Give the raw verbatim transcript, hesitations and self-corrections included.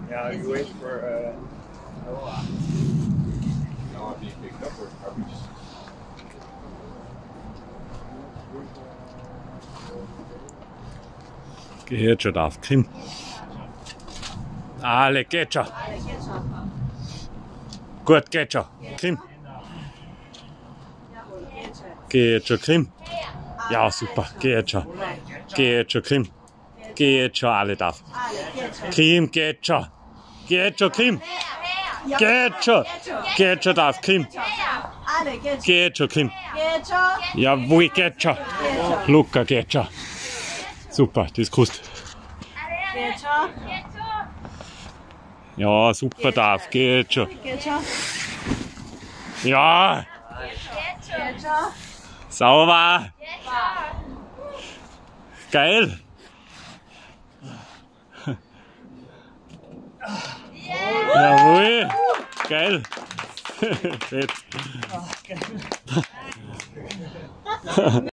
Yeah, you wait for uh, Noah. Noah being picked up or are we just... Geht schon, darf Kim. Alle, geht schon. Gut, geht schon. Kim. Geht schon, Kim. Ja, super, geht schon. Geht schon, Kim. Geht schon, alle darf. Kim, geht schon. Geht schon, Kim. Geht schon. Geht schon, darf Kim. Geht schon, Kim. Jawohl, geht schon. Luca, geht schon. Super, das kostet. Ja, super, darf, geht schon. Ja. Sauber. Geil. Jawohl. Geil. Fett.